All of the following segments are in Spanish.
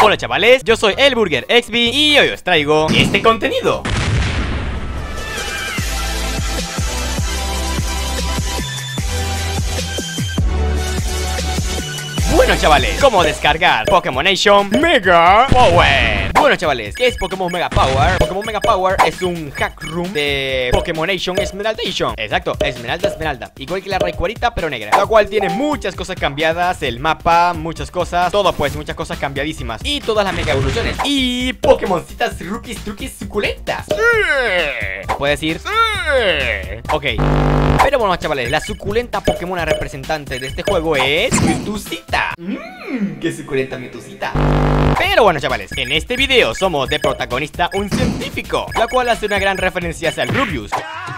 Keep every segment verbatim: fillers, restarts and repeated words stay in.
Hola chavales, yo soy el Burger X B y hoy os traigo este contenido. Bueno chavales, ¿cómo descargar Pokémonation Mega Power? Bueno chavales, ¿qué es Pokémon Mega Power? Pokémon Mega Power es un hack room de Pokémonation Esmeraldation. Exacto, Esmeralda Esmeralda, igual que la Rayquarita pero negra, la cual tiene muchas cosas cambiadas, el mapa, muchas cosas, todo pues, muchas cosas cambiadísimas. Y todas las mega evoluciones y Pokémoncitas rookies, truquis, suculentas. Sí. ¿Puedes decir? Sí. Ok. Pero bueno chavales, la suculenta Pokémon representante de este juego es Mewtwocita. Mmm, qué suculenta Mewtwocita. Pero bueno chavales, en este video somos de protagonista un científico, la cual hace una gran referencia hacia el Rubius.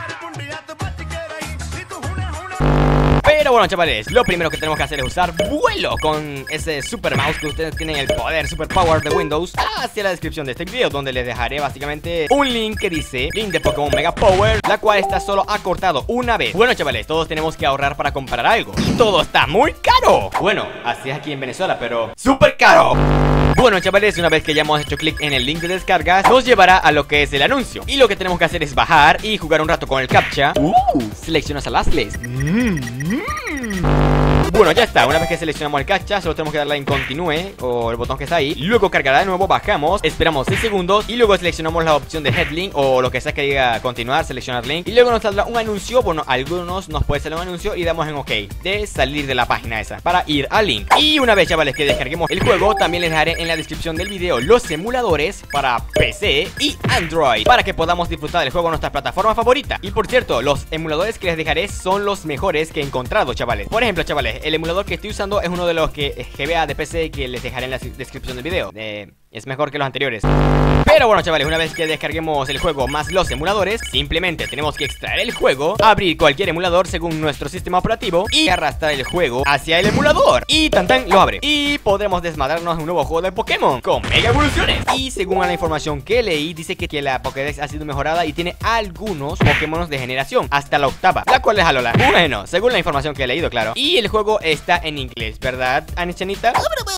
Pero bueno chavales, lo primero que tenemos que hacer es usar vuelo con ese super mouse que ustedes tienen el poder super power de Windows hacia la descripción de este video, donde les dejaré básicamente un link que dice link de Pokémon Mega Power, la cual está solo acortado una vez. Bueno chavales, todos tenemos que ahorrar para comprar algo y todo está muy caro. Bueno, así es aquí en Venezuela, pero súper caro. Bueno chavales, una vez que ya hemos hecho clic en el link de descargas, nos llevará a lo que es el anuncio. Y lo que tenemos que hacer es bajar y jugar un rato con el captcha. uh, Seleccionas a Lastles. mm, Bueno, ya está, una vez que seleccionamos el captcha, solo tenemos que darle en continúe o el botón que está ahí. Luego cargará de nuevo, bajamos, esperamos seis segundos y luego seleccionamos la opción de Headlink o lo que sea que diga continuar, seleccionar link. Y luego nos saldrá un anuncio, bueno, a algunos nos puede salir un anuncio y damos en OK de salir de la página esa para ir al link. Y una vez chavales que descarguemos el juego, también les dejaré en la descripción del video los emuladores para P C y Android, para que podamos disfrutar del juego en nuestra plataforma favorita. Y por cierto, los emuladores que les dejaré son los mejores que he encontrado chavales. Por ejemplo chavales, el emulador que estoy usando es uno de los que G B A de P C, que les dejaré en la descripción del video. eh, Es mejor que los anteriores. Pero bueno chavales, una vez que descarguemos el juego más los emuladores, simplemente tenemos que extraer el juego, abrir cualquier emulador según nuestro sistema operativo y arrastrar el juego hacia el emulador. Y tan tan lo abre y podremos desmadrarnos un nuevo juego de Pokémon con mega evoluciones. Y según la información que leí, dice que, que la Pokédex ha sido mejorada y tiene algunos Pokémon de generación hasta la octava, la cual es Alola. Bueno, según la información que he leído, claro. Y el juego está en inglés, ¿verdad, Anichanita?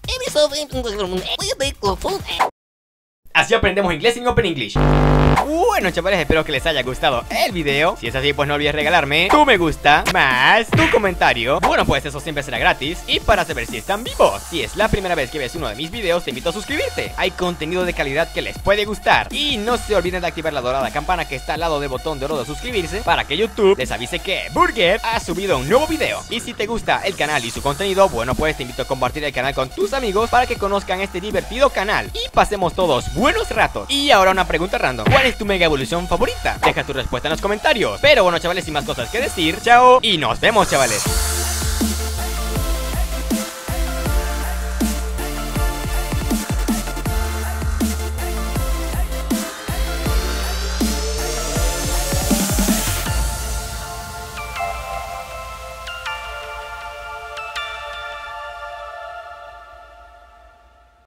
Así aprendemos inglés en Open English. Bueno chavales, espero que les haya gustado el video. Si es así, pues no olvides regalarme tu me gusta más tu comentario. Bueno, pues eso siempre será gratis. Y para saber si están vivos, si es la primera vez que ves uno de mis videos, te invito a suscribirte. Hay contenido de calidad que les puede gustar. Y no se olviden de activar la dorada campana que está al lado del botón de oro de suscribirse, para que YouTube les avise que Burger ha subido un nuevo video. Y si te gusta el canal y su contenido, bueno, pues te invito a compartir el canal con tus amigos para que conozcan este divertido canal y pasemos todos buenos ratos. Y ahora una pregunta random: ¿cuál es tu mega evolución favorita? Deja tu respuesta en los comentarios. Pero bueno chavales, sin más cosas que decir, chao y nos vemos chavales.